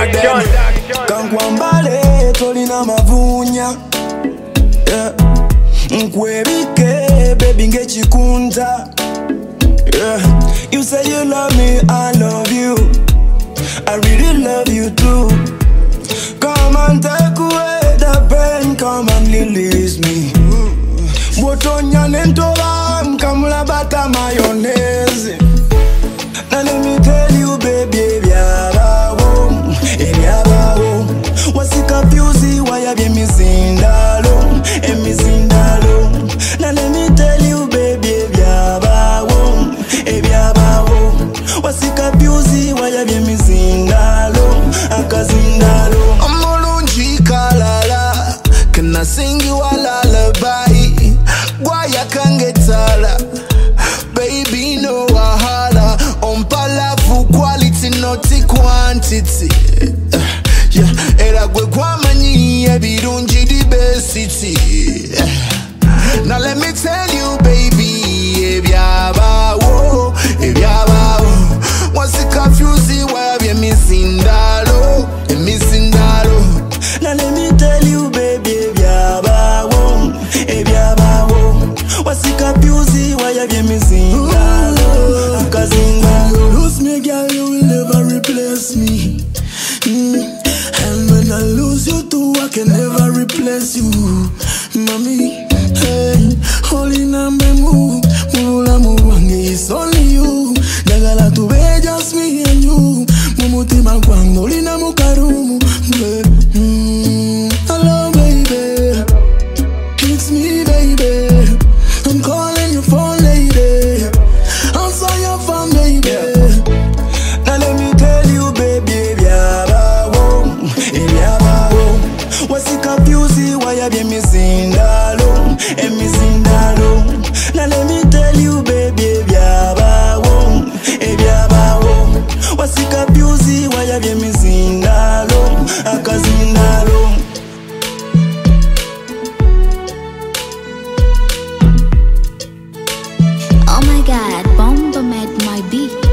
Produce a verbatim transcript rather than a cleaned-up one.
production. Kankwambale tolina mavunya, yeah. Nkwebike baby ngechikunta, yeah. You say you love me, I love you, I really love you too. Come and take away the pain, come and release me. Botonya nentola mkamula bata mayonnaise. Now let me tell you baby, byabawo, ebyabawo. What's it confusing, why have you missing dalo, and missing dalo. Now let me tell you baby, byabawo, ebyabawo. What's it confusing, why have you missing dalo, akazindalo. Amolunji kalala, can I sing you a lullaby? Guaya kangetala, baby no wahala. On palafu quality not quantity. Yeah, era gwe kwa mani ebirungi di besiti. Now let me tell you baby, ebyabawo, ebyabawo. What's it confusing, why have you missing dalo, missing dalo. Now let me tell you baby, ebyabawo, ebyabawo. What's it confusing, why have you missing dalo, akazindalo. You lose me girl, you will never replace me. Mm. And when I lose you too, I can never replace you, mommy. Hey, holy number move, mula muwangi, it's only you. Dagala to be just me and you. Mumuti makwango, lina mukarumu. Mm. Hello baby, it's me baby. I'm calling your phone lady. Answer your phone baby. Yeah. Now let me tell you baby, byabawo, ebyabawo. What's it confusing, why have you missing dalo, and missing dalo. Now let me tell you baby, byabawo, ebyabawo. What's it confusing, why have you missing dalo, akazindalo. Oh my God, Bomba made my beat.